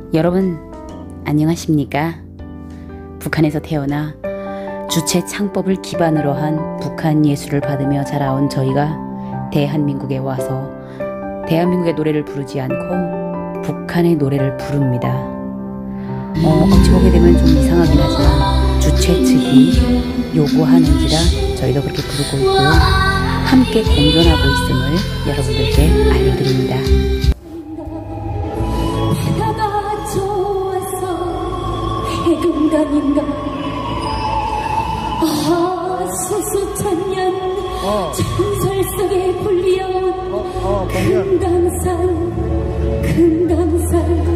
여러분 안녕하십니까? 북한에서 태어나 주체 창법을 기반으로 한 북한 예술을 받으며 자라온 저희가 대한민국에 와서 대한민국의 노래를 부르지 않고 북한의 노래를 부릅니다. 어찌 보게 되면 좀 이상하긴 하지만 주체 측이 요구하는지라 저희도 그렇게 부르고 있고요. 함께 공존하고 있음을 여러분들께 알려드립니다. 해금강인가 수수천년 전설 속에 불려온 금강산